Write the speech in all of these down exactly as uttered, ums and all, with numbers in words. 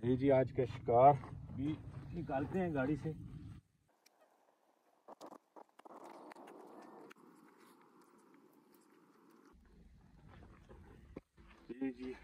ये जी आज का शिकार भी निकालते हैं गाड़ी से। ये जी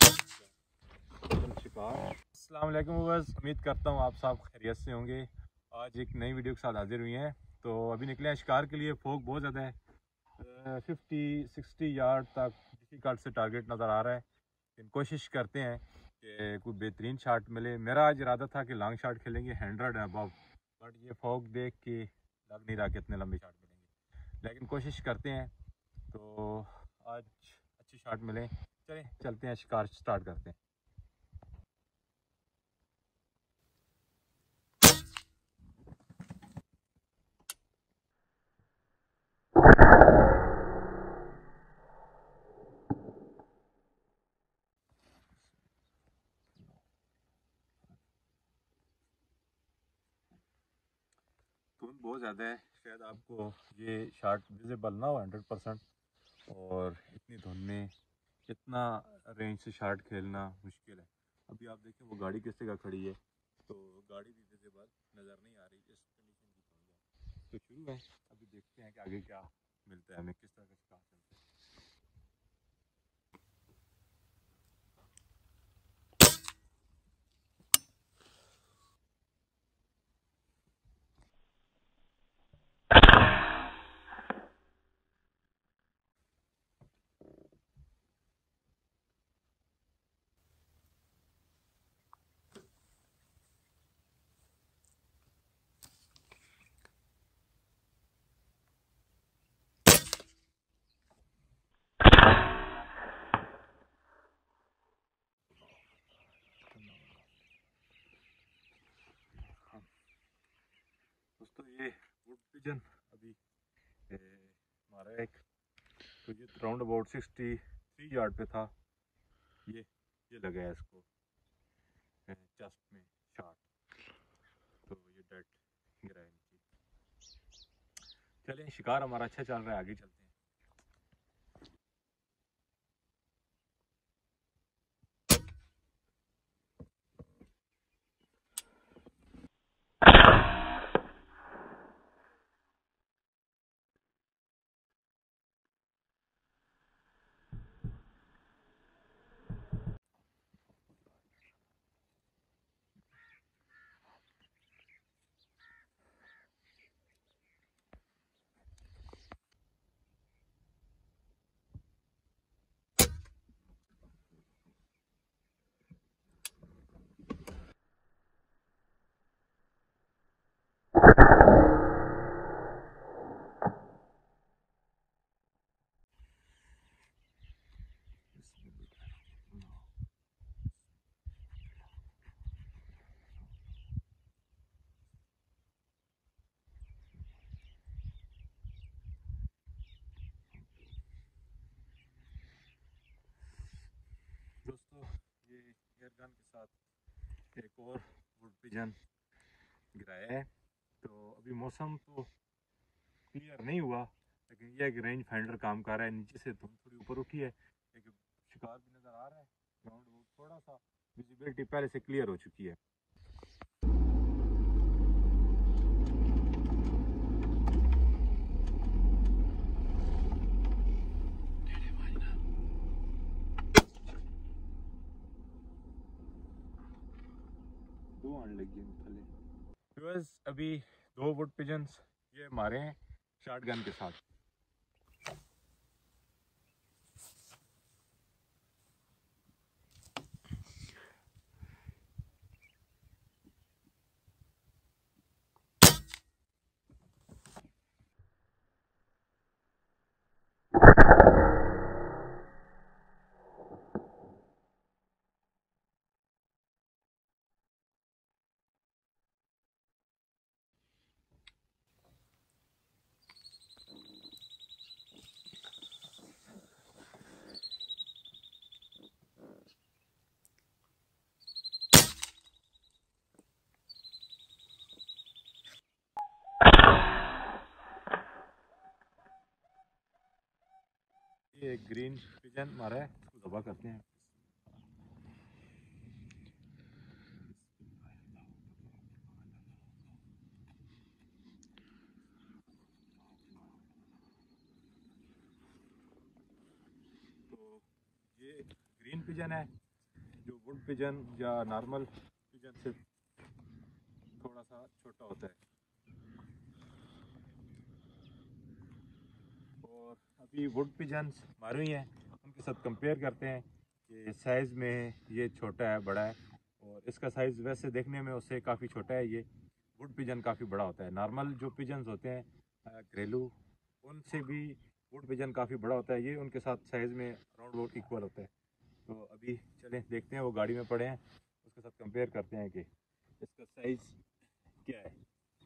शिकार। अस्सलाम वालेकुम व्यूअर्स, उम्मीद करता हूँ आप सब खैरियत से होंगे। आज एक नई वीडियो के साथ हाजिर हुई हैं। तो अभी निकले हैं शिकार के लिए। फोक बहुत ज़्यादा है, फिफ्टी सिक्सटी यार्ड तक डिफिकल्ट से टारगेट नज़र आ रहा है। लेकिन कोशिश करते हैं कि कोई बेहतरीन शॉट मिले। मेरा आज इरादा था कि लॉन्ग शॉट खेलेंगे हंड्रेड अबव, बट ये फोक देख के लग नहीं रहा कि इतने लंबे शॉट मिलेंगे, लेकिन कोशिश करते हैं तो आज अच्छी शॉट मिले। चलें चलते हैं, शिकार स्टार्ट करते हैं। धुंध बहुत ज़्यादा है, शायद आपको ये शॉट विजिबल ना हो हंड्रेड परसेंट, और इतनी धुंध में इतना रेंज से शॉट खेलना मुश्किल है। अभी आप देखें वो गाड़ी किस जगह खड़ी है, तो गाड़ी भी विजिबल नज़र नहीं आ रही इस कंडीशन की धुंध है। तो शुरू है, अभी देखते हैं कि आगे क्या मिलता है हमें, किस तरह का शिकार चलता है। दोस्तों ये वुड पिजन अभी ए, हमारा एक, तो ये round about sixty three yard पे था। ये ये लगा है इसको चेस्ट में शॉट, तो ये डेड गिरा है नीचे। चलें, शिकार हमारा अच्छा चल रहा है, आगे चलते हैं। दोस्तों ये एयर गन के साथ एक और वुड पिजन गिराया है। तो अभी मौसम तो क्लियर नहीं हुआ, लेकिन यह एक रेंज फाइंडर काम कर रहा है। नीचे से धुंध थोड़ी ऊपर उठी है, लेकिन शिकार भी नज़र आ रहा है। ग्राउंड थोड़ा सा विजिबिलिटी पहले से क्लियर हो चुकी है। दो आने लगी हैं थले। बस अभी दो वुड पिजन्स ये मारे हैं शॉट गन के साथ। ये एक ग्रीन पिजन मारा है, इसको दबा करते हैं। ये ग्रीन पिजन है, जो वुड पिजन या नॉर्मल पिजन से थोड़ा सा छोटा होता है। और अभी वुड पिजन्स हमारे ही हैं, उनके साथ कंपेयर करते हैं कि साइज़ में ये छोटा है बड़ा है। और इसका साइज़ वैसे देखने में उससे काफ़ी छोटा है, ये वुड पिजन काफ़ी बड़ा होता है। नॉर्मल जो पिजन्स होते हैं घरेलू, उनसे भी वुड पिजन काफ़ी बड़ा होता है, ये उनके साथ साइज़ में राउंड अबाउट इक्वल होता है। तो अभी चलें देखते हैं, वो गाड़ी में पड़े हैं, उसके साथ कंपेयर करते हैं कि इसका साइज़ क्या है।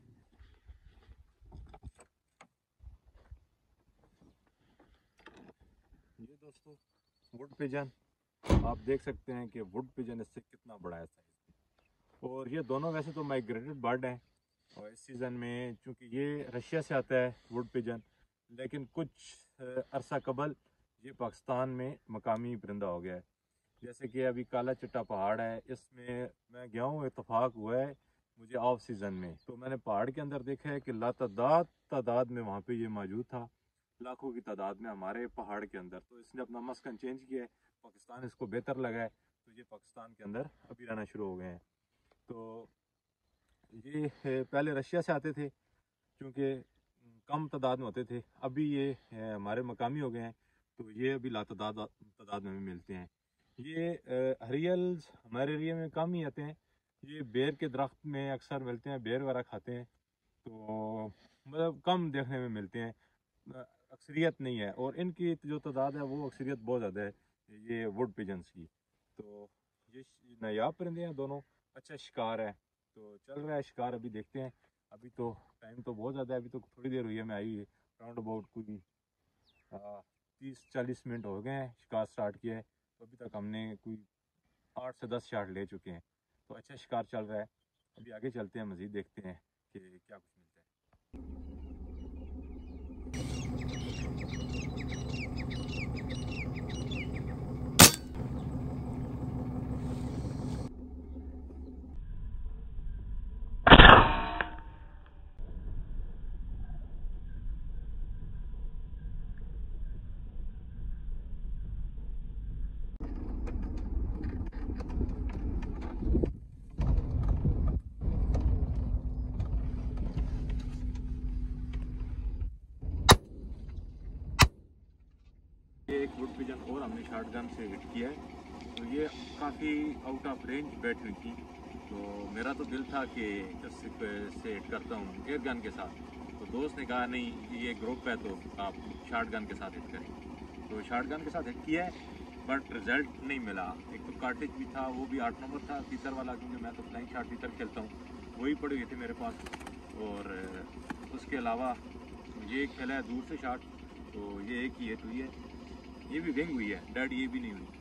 ये दोस्तों वुड पिजन, आप देख सकते हैं कि वुड पिजन इससे कितना बड़ा है साइज़। और ये दोनों वैसे तो माइग्रेटेड बर्ड हैं, और इस सीज़न में चूँकि ये रशिया से आता है वुड पिजन, लेकिन कुछ अरसा कबल ये पाकिस्तान में मकामी परिंदा हो गया है। जैसे कि अभी काला चिट्टा पहाड़ है, इसमें मैं गया हूँ, इत्तेफाक हुआ है मुझे ऑफ सीज़न में, तो मैंने पहाड़ के अंदर देखा है कि लातादाद तादाद में वहाँ पे ये मौजूद था, लाखों की तादाद में हमारे पहाड़ के अंदर। तो इसने अपना मस्कन चेंज किया है, पाकिस्तान इसको बेहतर लगा है, तो ये पाकिस्तान के अंदर अभी रहना शुरू हो गए हैं। तो ये पहले रशिया से आते थे, क्योंकि कम तादाद में होते थे, अभी ये हमारे मकामी हो गए हैं, तो ये अभी लातादाद तादाद में मिलते हैं। ये हरियल्स हमारे एरिया में कम ही आते हैं, ये बेर के दरख्त में अक्सर मिलते हैं, बेर वगैरह खाते हैं, तो मतलब कम देखने में मिलते हैं, अक्सरियत नहीं है। और इनकी जो तादाद है वो अक्सरियत बहुत ज़्यादा है ये वुड पिजन्स की। तो ये नायाब परिंदे हैं दोनों, अच्छा शिकार है, तो चल रहा है शिकार, अभी देखते हैं। अभी तो टाइम तो बहुत ज़्यादा है, अभी तो थोड़ी देर हुई है मैं आई हुई, राउंड अबाउट कोई तीस चालीस मिनट हो गए हैं शिकार स्टार्ट किया है, तो अभी तक हमने कोई आठ से दस शॉट ले चुके हैं, तो अच्छा शिकार चल रहा है। अभी आगे चलते हैं, मज़ीद देखते हैं कि क्या कुछ मिलता है। ये एक वुड पिजन और हमने शॉटगन से हिट किया है, तो ये काफ़ी आउट ऑफ रेंज बैठ हुई थी, तो मेरा तो दिल था कि जैसे से हिट करता हूँ एयर गन के साथ, तो दोस्त ने कहा नहीं ये ग्रुप है तो आप शॉटगन के साथ हिट करें, तो शॉटगन के साथ हिट किया है, बट रिज़ल्ट नहीं मिला। एक तो कार्टेज भी था, वो भी आठ नंबर था तीतर वाला, क्योंकि मैं तो फ्लाइंग शॉट तीतर खेलता हूँ, वही पड़ी हुई थी मेरे पास। और उसके अलावा ये खेला है दूर से शॉट, तो ये एक ही है, तो ये ये भी विंग हुई है, डेड ये भी नहीं हुई।